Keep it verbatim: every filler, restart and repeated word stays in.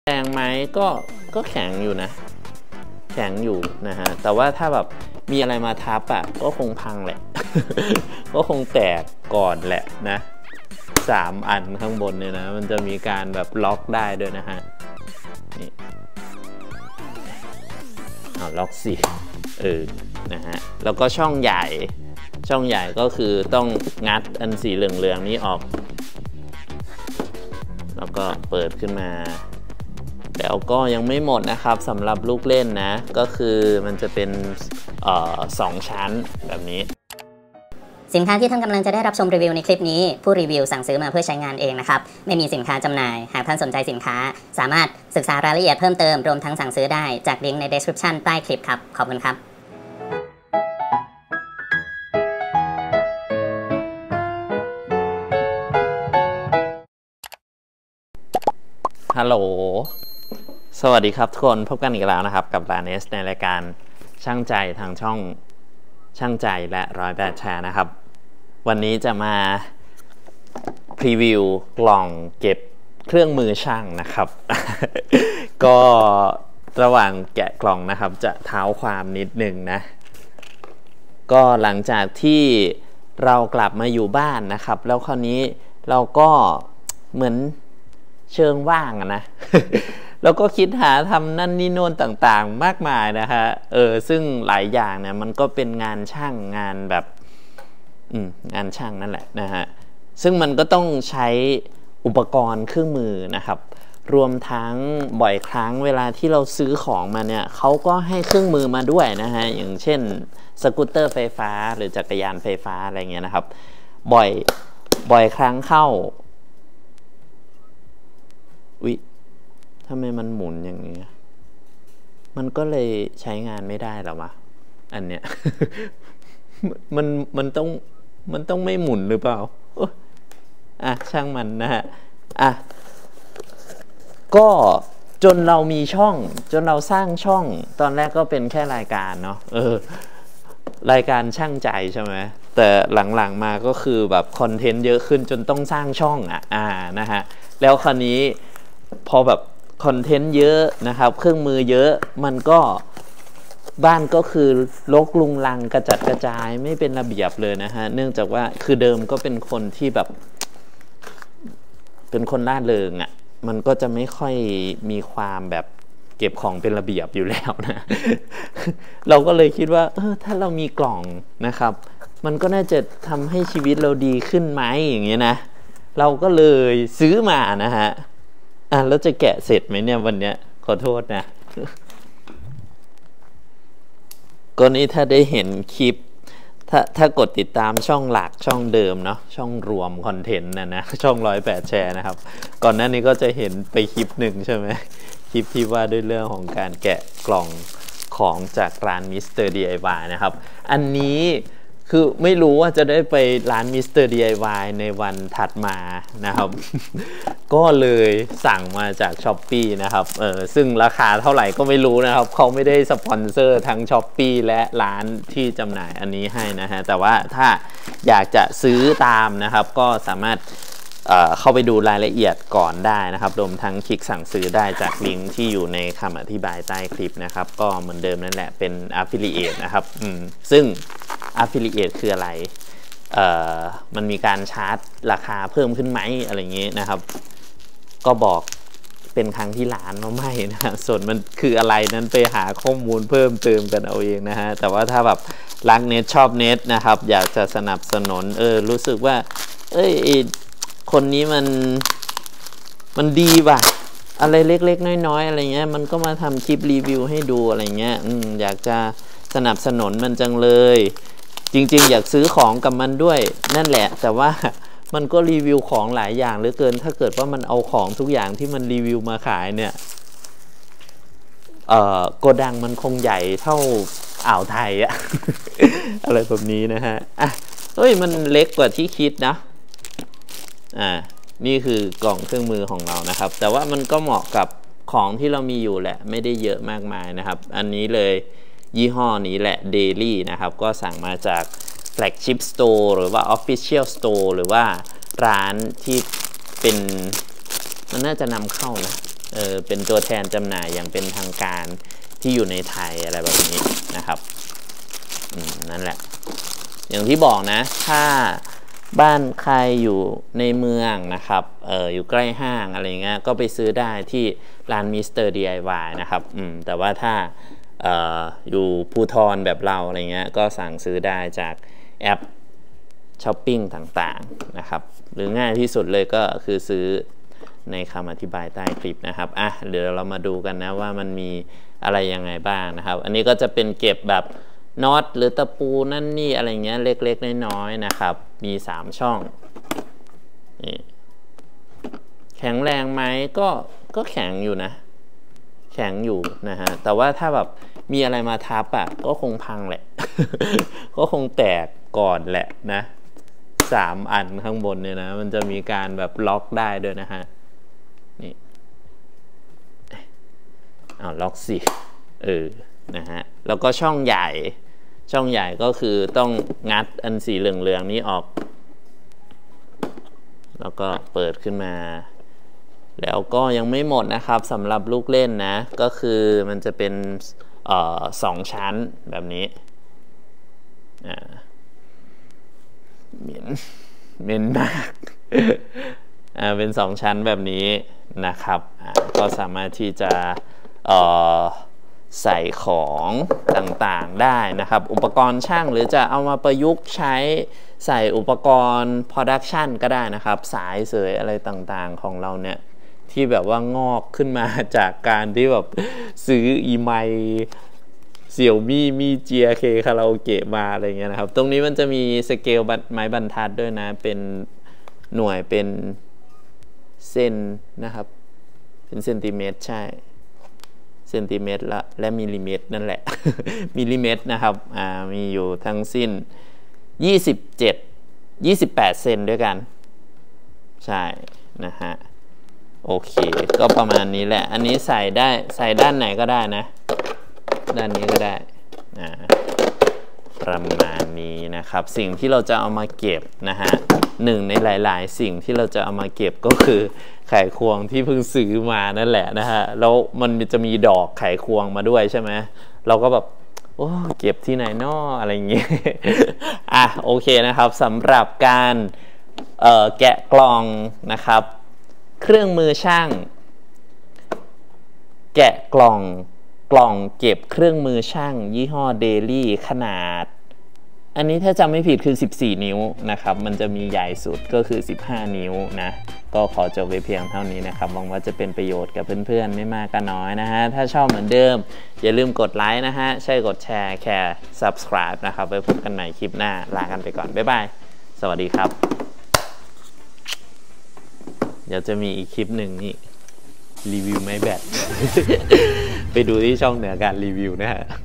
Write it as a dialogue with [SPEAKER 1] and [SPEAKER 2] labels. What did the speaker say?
[SPEAKER 1] แรงไหมก็ก็แข็งอยู่นะแข็งอยู่นะฮะแต่ว่าถ้าแบบมีอะไรมาทับอ่ะก็คงพังแหละ ก็คงแตกก่อนแหละนะสามอันข้างบนเนี่ยนะมันจะมีการแบบล็อกได้ด้วยนะฮะนี่เอาล็อกสิเออนะฮะแล้วก็ช่องใหญ่ช่องใหญ่ก็คือต้องงัดอันสีเหลืองๆนี้ออกแล้วก็เปิดขึ้นมาแล้วก็ยังไม่หมดนะครับสำหรับลูกเล่นนะก็คือมันจะเป็นเอ่อสองชั้นแบบนี้
[SPEAKER 2] สินค้าที่ท่านกำลังจะได้รับชมรีวิวในคลิปนี้ผู้รีวิวสั่งซื้อมาเพื่อใช้งานเองนะครับไม่มีสินค้าจำหน่ายหากท่านสนใจสินค้าสามารถศึกษารายละเอียดเพิ่มเติมรวมทั้งสั่งซื้อได้จากลิงก์ใน description ใต้คลิปครับขอบคุณครับ
[SPEAKER 1] ฮัลโหลสวัสดีครับทุกคนพบกันอีกแล้วนะครับกับลาเนสในรายการช่างใจทางช่องช่างใจและร้อยแปดแชร์นะครับวันนี้จะมาพรีวิวกล่องเก็บเครื่องมือช่างนะครับ ก็ระหว่างแกะกล่องนะครับจะเท้าความนิดหนึ่งนะก็หลังจากที่เรากลับมาอยู่บ้านนะครับแล้วคราวนี้เราก็เหมือนเชิงว่างนะ แล้วก็คิดหาทำนั่นนี่โน่นต่างๆมากมายนะฮะเออซึ่งหลายอย่างเนี่ยมันก็เป็นงานช่างงานแบบอืมงานช่างนั่นแหละนะฮะซึ่งมันก็ต้องใช้อุปกรณ์เครื่องมือนะครับรวมทั้งบ่อยครั้งเวลาที่เราซื้อของมาเนี่ยเขาก็ให้เครื่องมือมาด้วยนะฮะอย่างเช่นสกูตเตอร์ไฟฟ้าหรือจักรยานไฟฟ้าอะไรเงี้ยนะครับบ่อยบ่อยครั้งเข้าอุ๊ยทำไมมันหมุนอย่างนี้มันก็เลยใช้งานไม่ได้หรอวะอันเนี้ย มันมันต้องมันต้องไม่หมุนหรือเปล่าอ่ะช่างมันนะฮะอ่ะก็จนเรามีช่องจนเราสร้างช่องตอนแรกก็เป็นแค่รายการเนาะเออรายการช่างใจใช่ไหมแต่หลังๆมาก็คือแบบคอนเทนต์เยอะขึ้นจนต้องสร้างช่องอ่ะอ่านะฮะแล้วคราวนี้พอแบบคอนเทนต์เยอะนะครับเครื่องมือเยอะมันก็บ้านก็คือรกลุงลังกระจัดกระจายไม่เป็นระเบียบเลยนะฮะเนื่องจากว่าคือเดิมก็เป็นคนที่แบบเป็นคนร่าเริงอ่ะมันก็จะไม่ค่อยมีความแบบเก็บของเป็นระเบียบอยู่แล้วนะ เราก็เลยคิดว่าเออถ้าเรามีกล่องนะครับมันก็น่าจะทำให้ชีวิตเราดีขึ้นไหมอย่างเงี้ยนะเราก็เลยซื้อมานะฮะอ่ะแล้วจะแกะเสร็จไหมเนี่ยวันเนี้ยขอโทษนะ ก็นี่ถ้าได้เห็นคลิปถ้าถ้ากดติดตามช่องหลักช่องเดิมเนาะช่องรวมคอนเทนต์นะนะช่องร้อยแปดแชร์นะครับก่อนหน้านี้ก็จะเห็นไปคลิปหนึ่งใช่ไหมคลิปที่ว่าด้วยเรื่องของการแกะกล่องของจากร้านมิสเตอร์ ดี ไอ วาย นะครับอันนี้คือไม่รู้ว่าจะได้ไปร้านมิสเตอร์ ดี ไอ วาย ในวันถัดมานะครับ ก็เลยสั่งมาจาก Shopee นะครับเออซึ่งราคาเท่าไหร่ก็ไม่รู้นะครับเขาไม่ได้สปอนเซอร์ทั้ง Shopee และร้านที่จำหน่ายอันนี้ให้นะฮะแต่ว่าถ้าอยากจะซื้อตามนะครับก็สามารถเอ่อเข้าไปดูรายละเอียดก่อนได้นะครับรวมทั้งคลิกสั่งซื้อได้จากลิงก์ที่อยู่ในคำอธิบายใต้คลิปนะครับก็เหมือนเดิมนั่นแหละเป็น Affiliate นะครับอืมซึ่ง Affiliate คืออะไรเอ่อมันมีการชาร์จราคาเพิ่มขึ้นไหมอะไรอย่างงี้นะครับก็บอกเป็นครั้งที่ล้านว่าไม่นะฮะส่วนมันคืออะไรนั้นไปหาข้อมูลเพิ่มเติมกันเอาเองนะฮะแต่ว่าถ้าแบบรักเน็ตชอบเน็ตนะครับอยากจะสนับสนุนเออรู้สึกว่าเอ้ยคนนี้มันมันดีว่ะอะไรเล็กๆน้อยๆอะไรเงี้ยมันก็มาทำคลิปรีวิวให้ดูอะไรเงี้ยอืมอยากจะสนับสนุนมันจังเลยจริงๆอยากซื้อของกับมันด้วยนั่นแหละแต่ว่ามันก็รีวิวของหลายอย่างเหลือเกินถ้าเกิดว่ามันเอาของทุกอย่างที่มันรีวิวมาขายเนี่ยเอ่อโกดังมันคงใหญ่เท่าอ่าวไทยอะ อะไรแบบนี้นะฮะอ่ะเฮ้ยมันเล็กกว่าที่คิดนะอ่านี่คือกล่องเครื่องมือของเรานะครับแต่ว่ามันก็เหมาะกับของที่เรามีอยู่แหละไม่ได้เยอะมากมายนะครับอันนี้เลยยี่ห้อนี้แหละ Daily นะครับก็สั่งมาจาก Flagship Store หรือว่า Official Store หรือว่าร้านที่เป็นมันน่าจะนำเข้านะเออเป็นตัวแทนจำหน่ายอย่างเป็นทางการที่อยู่ในไทยอะไรแบบนี้นะครับอืมนั่นแหละอย่างที่บอกนะถ้าบ้านใครอยู่ในเมืองนะครับเอออยู่ใกล้ห้างอะไรเงี้ยก็ไปซื้อได้ที่ร้านมิสเตอร์ ดี ไอ วาย นะครับอืมแต่ว่าถ้าเอ่ออยู่ภูทรแบบเราอะไรเงี้ยก็สั่งซื้อได้จากแอปช้อปปิ้งต่างๆนะครับหรือง่ายที่สุดเลยก็คือซื้อในคำอธิบายใต้คลิปนะครับอ่ะเดี๋ยวเรามาดูกันนะว่ามันมีอะไรยังไงบ้างนะครับอันนี้ก็จะเป็นเก็บแบบน็อตหรือตะปูนั่นนี่อะไรเงี้ยเล็กๆน้อยๆนะครับมีสามช่องนี่แข็งแรงไหมก็ก็แข็งอยู่นะแข็งอยู่นะฮะแต่ว่าถ้าแบบมีอะไรมาทับอ่ะก็คงพังแหละ ก็คงแตกก่อนแหละนะสามอันข้างบนเนี่ยนะมันจะมีการแบบล็อกได้ด้วยนะฮะนี่อ้าวล็อกสิเออนะฮะแล้วก็ช่องใหญ่ช่องใหญ่ก็คือต้องงัดอันสีเหลืองๆนี้ออกแล้วก็เปิดขึ้นมาแล้วก็ยังไม่หมดนะครับสำหรับลูกเล่นนะก็คือมันจะเป็นเอ่อสองชั้นแบบนี้อ่าเหม็นเหม็นมาก อ่าเป็นสองชั้นแบบนี้นะครับอ่าก็สามารถที่จะเอ่อใส่ของต่างๆได้นะครับอุปกรณ์ช่างหรือจะเอามาประยุกต์ใช้ใส่อุปกรณ์โปรดักชันก็ได้นะครับสายเสยอะไรต่างๆของเราเนี่ยที่แบบว่างอกขึ้นมาจากการที่แบบซื้ออีไมเสี่ยวมี่มีเจียเคคาราโอเกะมาอะไรเงี้ยนะครับตรงนี้มันจะมีสเกลไม้บรรทัดด้วยนะเป็นหน่วยเป็นเซนนะครับเป็นเซนติเมตรใช่เซนติเมตรละและมิลลิเมตรนั่นแหละ มิลลิเมตรนะครับอ่ามีอยู่ทั้งสิ้นยี่สิบเจ็ด ยี่สิบแปดเซนด้วยกันใช่นะฮะโอเคก็ประมาณนี้แหละอันนี้ใส่ได้ใส่ด้านไหนก็ได้นะด้านนี้ก็ได้อ่าประมาณนี้นะครับสิ่งที่เราจะเอามาเก็บนะฮะหนึ่งในหลายๆสิ่งที่เราจะเอามาเก็บก็คือไขควงที่เพิ่งซื้อมานั่นแหละนะฮะแล้วมันจะมีดอกไขควงมาด้วยใช่ไหมเราก็แบบโอ้เก็บที่ไหนน้ออะไรอย่างเงี้ย อ่ะโอเคนะครับสำหรับการเอ่อแกะกล่องนะครับเครื่องมือช่างแกะกล่องกล่องเก็บเครื่องมือช่างยี่ห้อเดลี่ขนาดอันนี้ถ้าจำไม่ผิดคือสิบสี่นิ้วนะครับมันจะมีใหญ่สุดก็คือสิบห้านิ้วนะก็ขอจบไว้เพียงเท่านี้นะครับหวังว่าจะเป็นประโยชน์กับเพื่อนๆไม่มากก็น้อยนะฮะถ้าชอบเหมือนเดิมอย่าลืมกดไลค์นะฮะใช่กดแชร์แค่ subscribe นะครับไว้พบกันใหม่คลิปหน้าลากันไปก่อนบ๊ายบายสวัสดีครับเดี๋ยวจะมีอีกคลิปหนึ่งนี่รีวิวไม้แบต ไปดูที่ช่องเหนือการรีวิวนะฮะ